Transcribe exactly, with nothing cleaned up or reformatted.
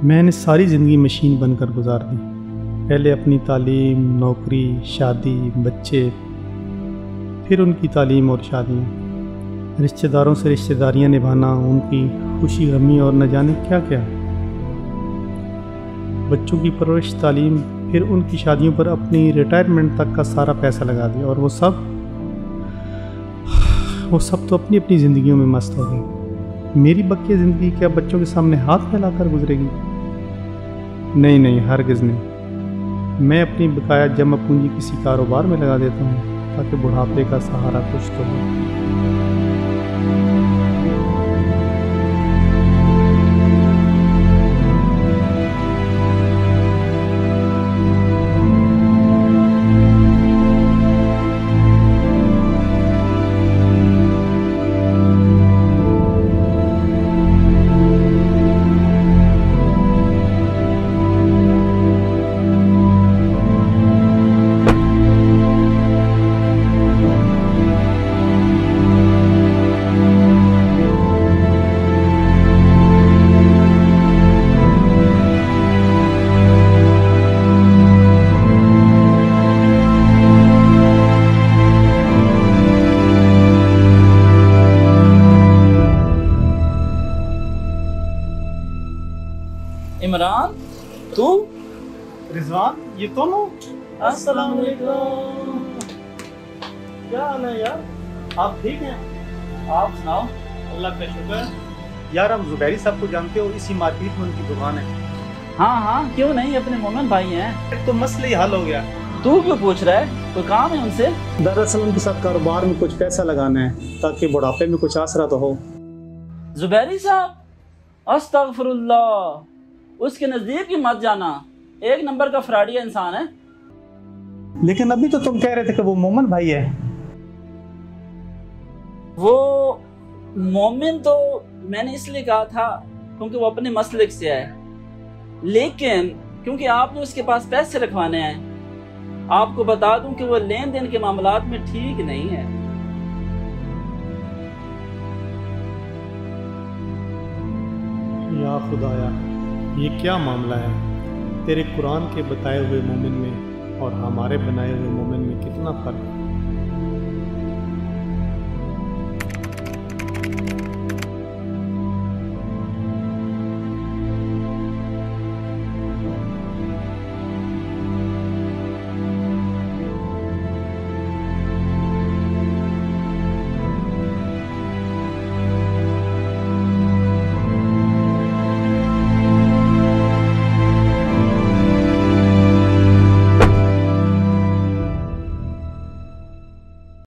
मैंने सारी ज़िंदगी मशीन बनकर गुजार दी। पहले अपनी तालीम, नौकरी, शादी, बच्चे, फिर उनकी तालीम और शादियाँ, रिश्तेदारों से रिश्तेदारियाँ निभाना, उनकी खुशी गमी और न जाने क्या क्या। बच्चों की परवरिश, तालीम, फिर उनकी शादियों पर अपनी रिटायरमेंट तक का सारा पैसा लगा दिया, और वो सब वो सब तो अपनी अपनी ज़िंदगियों में मस्त हो गई। मेरी बक्की ज़िंदगी क्या बच्चों के सामने हाथ फैलाकर गुजरेगी? नहीं नहीं, हरगिज़ नहीं। मैं अपनी बकाया जमा पूंजी किसी कारोबार में लगा देता हूँ ताकि बुढ़ापे का सहारा कुछ तो हो। इमरान, तू? रिजवान, ये तुम हो? अस्सलाम वालेकुम। क्या हाल है यार? आप ठीक हैं? आप सुनाओ। अल्लाह का शुक्र। यार हम जुबैरी साहब को जानते हो, इसी मार्केट में उनकी दुकान है। हाँ हाँ, क्यों नहीं, अपने मोमिन भाई हैं। तो मसला ही हल हो गया। तू क्यों पूछ रहा है, कोई काम है उनसे? दरअसल उनके साथ कारोबार में कुछ पैसा लगाना है ताकि बुढ़ापे में कुछ आसरा तो हो। जुबैरी साहब? अस्तगफिरुल्लाह, उसके नजदीक ही मत जाना, एक नंबर का फ्रॉडिया इंसान है। लेकिन अभी तो तुम कह रहे थे कि वो मोमिन भाई है। वो मोमिन तो मैंने इसलिए कहा था क्योंकि वो अपने मसलक से है, लेकिन क्योंकि आपने उसके पास पैसे रखवाने हैं, आपको बता दूं कि वो लेन देन के मामलात में ठीक नहीं है। या खुदाया, ये क्या मामला है? तेरे कुरान के बताए हुए मोमिन में और हमारे बनाए हुए मोमिन में कितना फर्क है।